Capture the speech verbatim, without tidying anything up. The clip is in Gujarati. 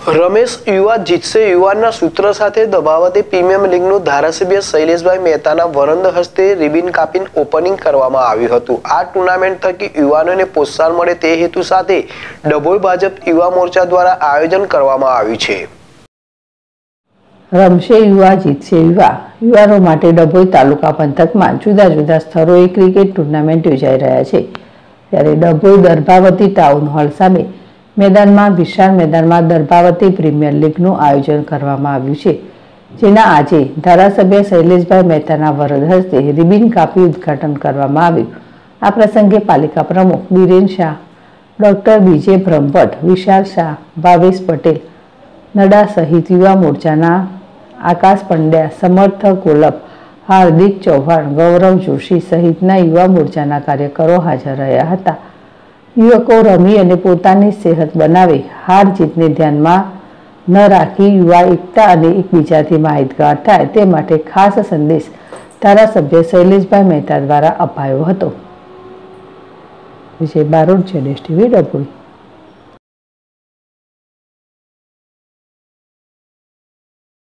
રમેશ યુવા જીતશે યુવાનના સૂત્ર સાથે દબાવતી પ્રીમિયમ લીગનું ધારાસભ્ય શૈલેષભાઈ મહેતાના વરંદ હસ્તે રિબિન કાપીને ઓપનિંગ કરવામાં આવ્યું હતું। આ ટુર્નામેન્ટ થકી યુવાનોને પ્રોત્સાહન મળે તે હેતુ સાથે ડભોઈ ભાજપ યુવા મોરચા દ્વારા આયોજન કરવામાં આવ્યું છે। રમશે યુવા જીતશે યુવા યુવાનો માટે ડભોઈ તાલુકા પંથકમાં જુદા જુદા સ્થળોએ ક્રિકેટ ટુર્નામેન્ટ યોજાઈ રહ્યા છે। ત્યારે ડભોઈ દર્ભાવતી ટાઉન હોલ સામે મેદાનમાં વિશાળ મેદાનમાં દર્ભાવતી પ્રીમિયર લીગનું આયોજન કરવામાં આવ્યું છે, જેના આજે ધારાસભ્ય શૈલેષભાઈ મહેતાના વરદ હસ્તે રિબિન કાપી ઉદ્ઘાટન કરવામાં આવ્યું। આ પ્રસંગે પાલિકા પ્રમુખ બીરેન શાહ, ડોક્ટર બીજે બ્રહ્મભટ્ટ, વિશાલ શાહ, ભાવેશ પટેલ નડા સહિત યુવા મોરચાના આકાશ પંડ્યા, સમર્થ કોલપ, હાર્દિક ચૌહાણ, ગૌરવ જોશી સહિતના યુવા મોરચાના કાર્યકરો હાજર રહ્યા હતા। યુવકો રમી અને પોતાની સેહત બનાવે, હાર જીતને ધ્યાનમાં ન રાખી યુવા એકતા અને એકબીજાથી માહિતગાર થાય તે માટે ખાસ સંદેશ ધારાસભ્ય શૈલેષભાઈ મહેતા દ્વારા અપાયો હતો। વિજય બારોટ, જેડેશ ટીવી, ડભોઈ।